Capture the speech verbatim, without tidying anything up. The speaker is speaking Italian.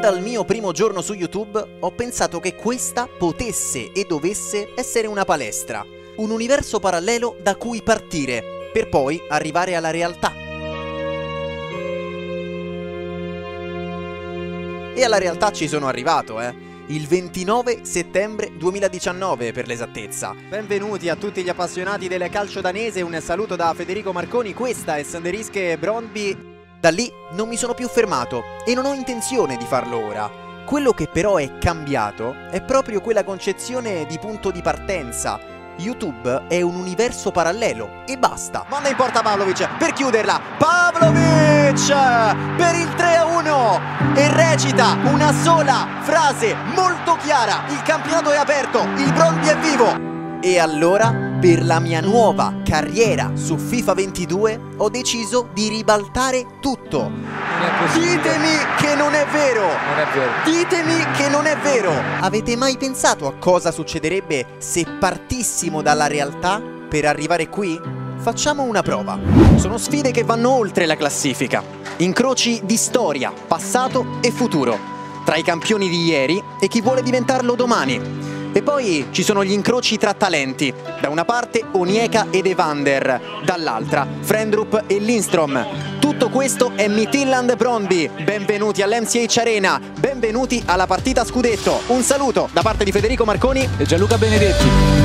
dal mio primo giorno su YouTube ho pensato che questa potesse e dovesse essere una palestra, un universo parallelo da cui partire, per poi arrivare alla realtà. E alla realtà ci sono arrivato, eh! Il ventinove settembre duemiladiciannove per l'esattezza. Benvenuti a tutti gli appassionati del calcio danese, un saluto da Federico Marconi, questa è Sanderische Brøndby. Da lì non mi sono più fermato e non ho intenzione di farlo ora. Quello che però è cambiato è proprio quella concezione di punto di partenza. YouTube è un universo parallelo e basta. Manda in porta Pavlovic per chiuderla. Pavlovic per il tre a uno e recita una sola frase molto chiara: il campionato è aperto, il Brøndby è vivo. E allora, per la mia nuova carriera su FIFA ventidue, ho deciso di ribaltare tutto. Ditemi che non è vero! Non è vero. Ditemi che non è vero! Avete mai pensato a cosa succederebbe se partissimo dalla realtà per arrivare qui? Facciamo una prova. Sono sfide che vanno oltre la classifica. Incroci di storia, passato e futuro. Tra i campioni di ieri e chi vuole diventarlo domani. E poi ci sono gli incroci tra talenti, da una parte Onyeka ed Evander, dall'altra Fredrup e Lindstrom. Tutto questo è Midtjylland Brøndby. Benvenuti all'M C H Arena, benvenuti alla partita scudetto. Un saluto da parte di Federico Marconi e Gianluca Benedetti.